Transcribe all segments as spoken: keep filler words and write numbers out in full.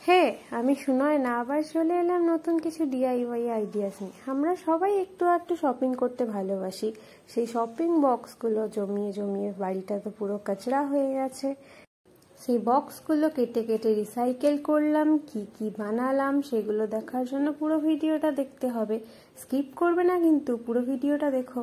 হে আমি সুনয় না আবার চলে এলাম নতুন কিছু ডিআইওয়াই আইডিয়াস নিয়ে। আমরা সবাই একটু একটু শপিং করতে ভালোবাসি। সেই শপিং বক্সগুলো জমিয়ে জমিয়ে বাড়িটা তো পুরো কাচড়া হয়ে গেছে। সেই বক্সগুলো কেটে কেটে রিসাইকেল করলাম, কি কি বানালাম সেগুলো দেখার জন্য পুরো ভিডিওটা দেখতে হবে। স্কিপ করবে না কিন্তু, পুরো ভিডিওটা দেখো।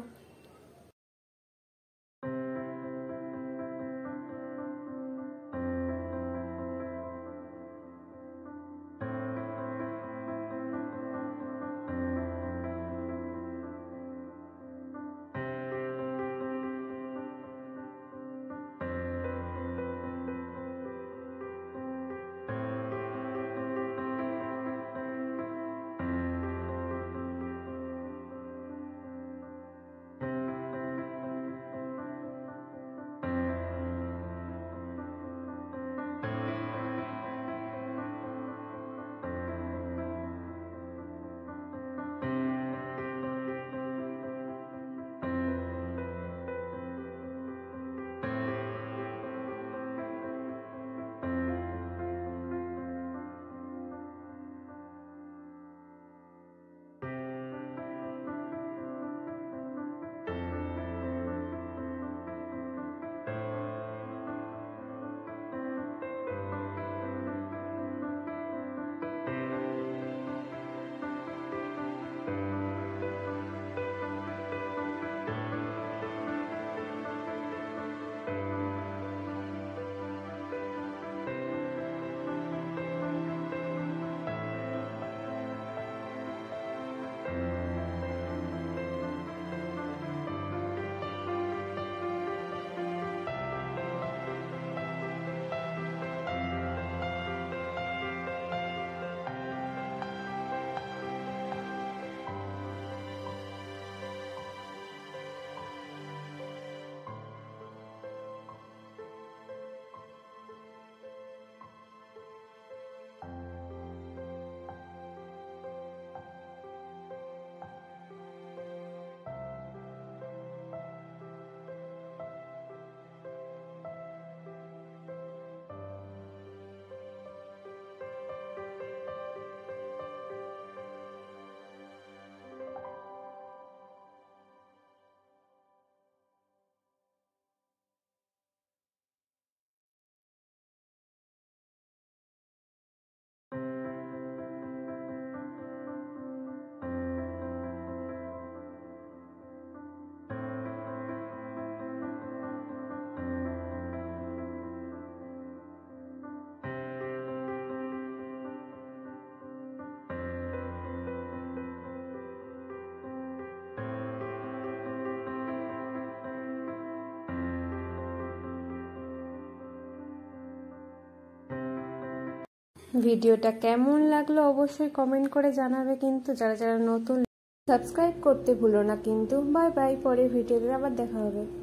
ভিডিওটা কেমন লাগলো অবশ্যই কমেন্ট করে জানাবে কিন্তু। যারা যারা নতুন সাবস্ক্রাইব করতে ভুলো না কিন্তু। বাই বাই, পরের ভিডিওতে আবার দেখা হবে।